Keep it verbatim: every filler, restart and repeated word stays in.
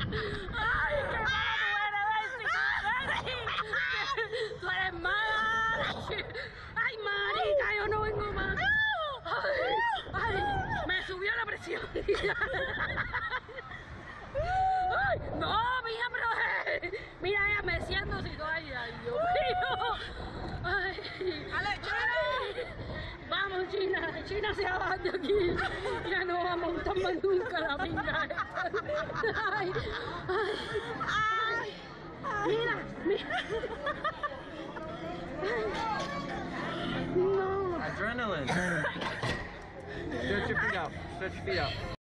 ¡Ay, qué mala tú eres, Bessie! ¡Tú eres mala! ¡Ay, marica, yo no vengo más! ¡Ay, ay! ¡Me subió la presión! ¡Ay! ¡No, mija, pero! Eh, mira, ella meciéndose y todo. ¡Ay, ay, Dios mío! ¡Ay! ¡Ale, China! ¡Vamos, China! ¡China se va de aquí! ¡Ya no va a montar más nunca la pinga esta! ¡Ay! ¡Ay! ¡Ay! ¡Mira! ¡Mira! ¡Ay! ¡No! Adrenaline. Stretch your feet out. Stretch your feet out.